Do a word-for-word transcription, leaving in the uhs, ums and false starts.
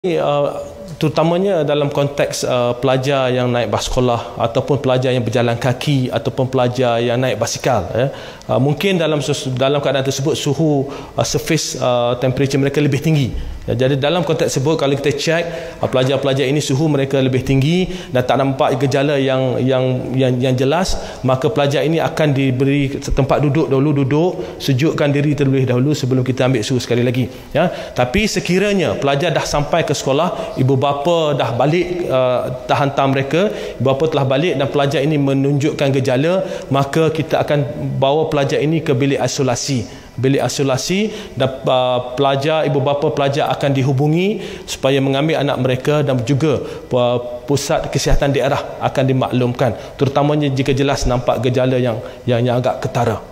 Uh, terutamanya dalam konteks uh, pelajar yang naik bas sekolah ataupun pelajar yang berjalan kaki ataupun pelajar yang naik basikal, ya. uh, mungkin dalam dalam keadaan tersebut suhu uh, surface uh, temperature mereka lebih tinggi, ya. Jadi dalam konteks tersebut kalau kita cek uh, pelajar-pelajar ini suhu mereka lebih tinggi dan tak nampak gejala yang yang yang, yang jelas, maka pelajar ini akan diberi tempat duduk dahulu, duduk sejukkan diri terlebih dahulu sebelum kita ambil suhu sekali lagi, ya. Tapi sekiranya pelajar dah sampai ke sekolah, ibu bapa dah balik, uh, dah hantar mereka, ibu bapa telah balik dan pelajar ini menunjukkan gejala, maka kita akan bawa pelajar ini ke bilik isolasi. Bilik isolasi dan uh, pelajar, ibu bapa pelajar akan dihubungi supaya mengambil anak mereka, dan juga uh, pusat kesihatan daerah akan dimaklumkan, terutamanya jika jelas nampak gejala yang yang, yang agak ketara.